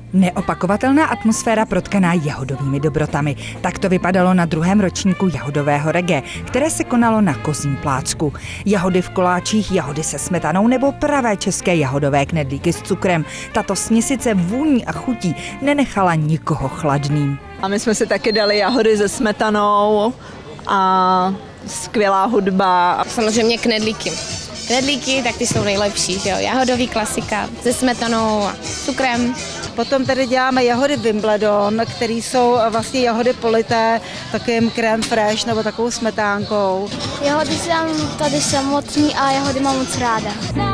Neopakovatelná atmosféra protkaná jahodovými dobrotami. Tak to vypadalo na druhém ročníku jahodového reggae, které se konalo na Kozím Plácku. Jahody v koláčích, jahody se smetanou nebo pravé české jahodové knedlíky s cukrem. Tato směsice vůní a chutí nenechala nikoho chladným. A my jsme si taky dali jahody se smetanou a skvělá hudba. Samozřejmě knedlíky. Knedlíky, tak ty jsou nejlepší, že jo? Jahodový klasika se smetanou a cukrem. Potom tady děláme jahody Wimbledon, které jsou vlastně jahody polité takovým crème fraîche nebo takovou smetánkou. Jahody jsem tady samotný a jahody mám moc ráda.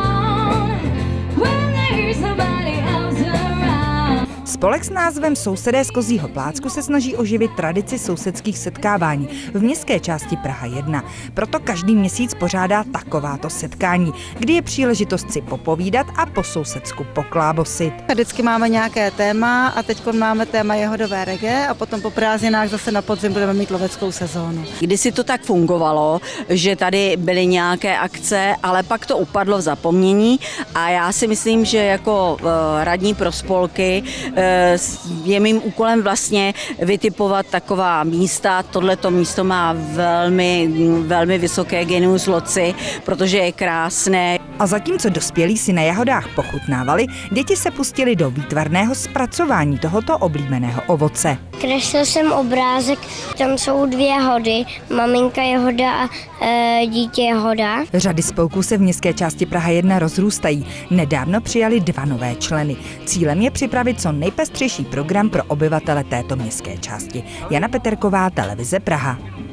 Spolek s názvem Sousedé z Kozího Plácku se snaží oživit tradici sousedských setkávání v městské části Praha 1. Proto každý měsíc pořádá takováto setkání, kdy je příležitost si popovídat a po sousedsku poklábosit. Vždycky máme nějaké téma a teď máme téma jahodové reggae a potom po prázdninách zase na podzim budeme mít loveckou sezónu. Kdysi to tak fungovalo, že tady byly nějaké akce, ale pak to upadlo v zapomnění a já si myslím, že jako radní pro spolky je mým úkolem vlastně vytipovat taková místa. Tohleto místo má velmi vysoké genius loci, protože je krásné. A zatímco dospělí si na jahodách pochutnávali, děti se pustili do výtvarného zpracování tohoto oblíbeného ovoce. Kreslil jsem obrázek, tam jsou dvě hody, maminka jahoda a dítě jahoda. Řady spolků se v městské části Praha 1 rozrůstají. Nedávno přijali 2 nové členy. Cílem je připravit co nejpestřejší program pro obyvatele této městské části. Jana Peterková, Televize Praha.